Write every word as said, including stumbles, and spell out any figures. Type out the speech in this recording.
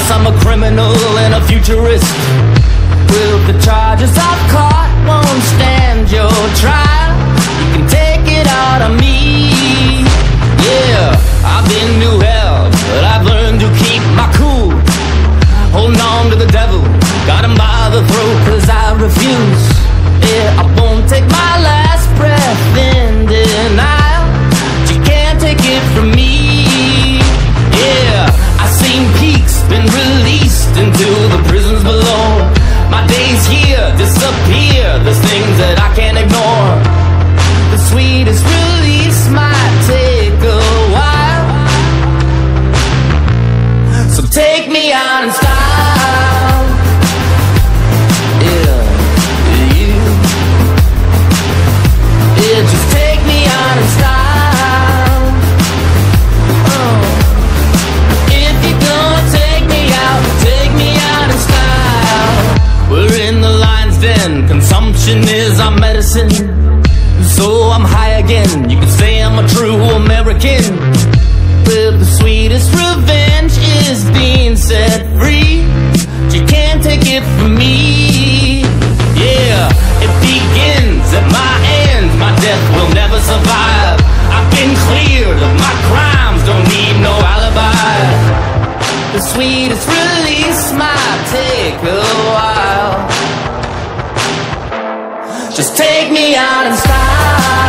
Yes, I'm a criminal and a futurist. Well, the charges I've caught won't stand your trial. You can take it out of me. Yeah, I've been to hell, but I've learned to keep my cool. Holding on to the devil, got him by the throat, cause I refuse. Yeah, I won't take my last breath in denial. You can't take it from me. Yeah, I've seen peaks, been released into the prisons below. My days here disappear, there's things that I can't ignore. The sweetest release might take a while, so take me out in style. Yeah, you. Yeah, just take me out in style. Oh. If you're gonna take me out, take me out in style. We're in the lion's den, consumption is our medicine. So I'm high again, you can say I'm a true American. Well, the sweetest revenge is being set free. You can't take it from me. Yeah, it begins at my end, my death will never survive. I've been cleared of my crimes, don't need no alibi. The sweetest release might take a while. Just take me out in style.